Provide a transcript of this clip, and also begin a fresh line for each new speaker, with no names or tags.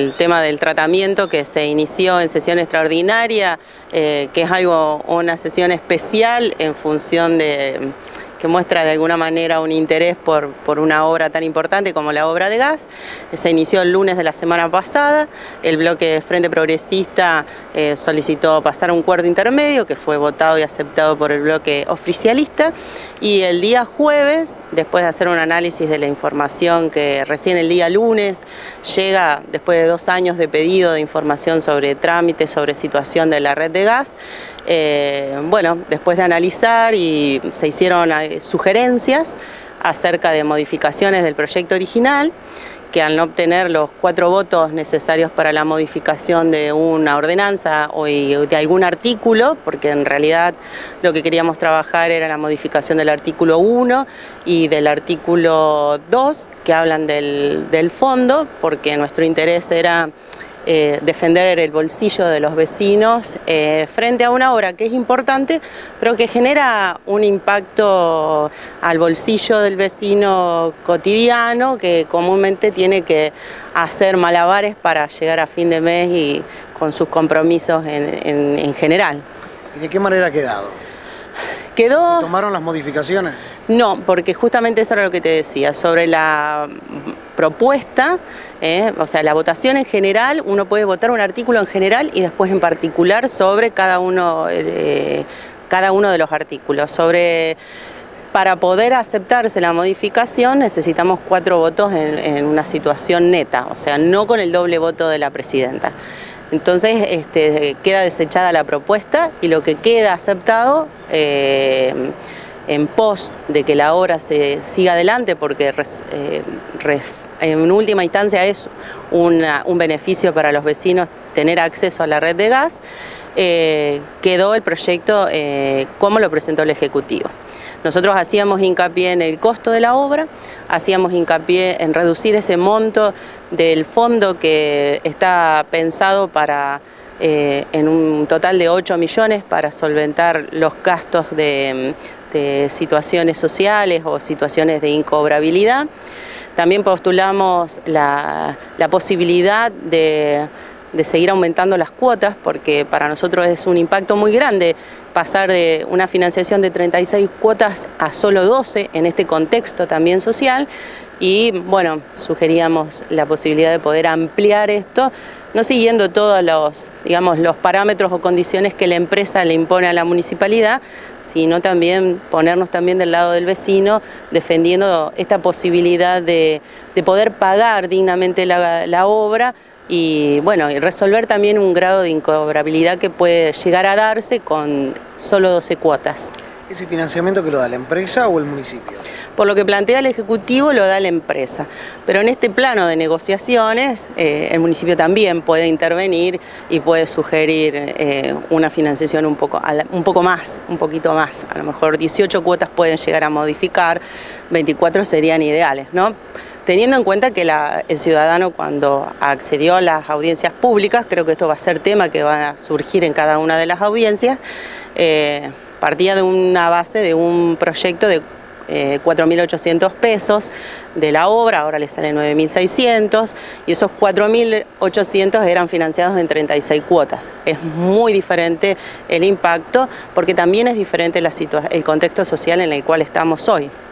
el tema del tratamiento que se inició en sesión extraordinaria, que es una sesión especial en función de que muestra de alguna manera un interés por una obra tan importante como la obra de gas. Se inició el lunes de la semana pasada. El bloque de Frente Progresista solicitó pasar a un acuerdo intermedio que fue votado y aceptado por el bloque oficialista, y el día jueves, después de hacer un análisis de la información que recién el día lunes llega después de 2 años de pedido de información sobre trámites, sobre situación de la red de gas, bueno, después de analizar y se hicieron sugerencias acerca de modificaciones del proyecto original, que al no obtener los 4 votos necesarios para la modificación de una ordenanza o de algún artículo, porque en realidad lo que queríamos trabajar era la modificación del artículo 1 y del artículo 2, que hablan del fondo, porque nuestro interés era defender el bolsillo de los vecinos frente a una obra que es importante, pero que genera un impacto al bolsillo del vecino cotidiano, que comúnmente tiene que hacer malabares para llegar a fin de mes y con sus compromisos en general.
¿Y de qué manera ha quedado? ¿Se tomaron las modificaciones?
No, porque justamente eso era lo que te decía, sobre la propuesta, o sea, la votación en general, uno puede votar un artículo en general y después en particular sobre cada uno de los artículos. Para poder aceptarse la modificación necesitamos 4 votos en una situación neta, o sea, no con el doble voto de la presidenta. Entonces queda desechada la propuesta y lo que queda aceptado en pos de que la obra se siga adelante, porque en última instancia es un beneficio para los vecinos tener acceso a la red de gas, quedó el proyecto como lo presentó el Ejecutivo. Nosotros hacíamos hincapié en el costo de la obra, hacíamos hincapié en reducir ese monto del fondo que está pensado en un total de 8 millones para solventar los gastos de situaciones sociales o situaciones de incobrabilidad. También postulamos la posibilidad de seguir aumentando las cuotas, porque para nosotros es un impacto muy grande pasar de una financiación de 36 cuotas a solo 12 en este contexto también social, y bueno, sugeríamos la posibilidad de poder ampliar esto, no siguiendo todos los parámetros o condiciones que la empresa le impone a la municipalidad, sino también ponernos también del lado del vecino, defendiendo esta posibilidad de poder pagar dignamente la obra, y bueno, y resolver también un grado de incobrabilidad que puede llegar a darse con solo 12 cuotas.
¿Ese financiamiento que lo da la empresa o el municipio?
Por lo que plantea el Ejecutivo lo da la empresa, pero en este plano de negociaciones el municipio también puede intervenir y puede sugerir una financiación un poquito más, a lo mejor 18 cuotas pueden llegar a modificar, 24 serían ideales, ¿no? Teniendo en cuenta que el ciudadano, cuando accedió a las audiencias públicas, creo que esto va a ser tema que van a surgir en cada una de las audiencias, partía de una base de un proyecto de 4.800 pesos de la obra, ahora le sale 9.600, y esos 4.800 eran financiados en 36 cuotas. Es muy diferente el impacto, porque también es diferente el contexto social en el cual estamos hoy.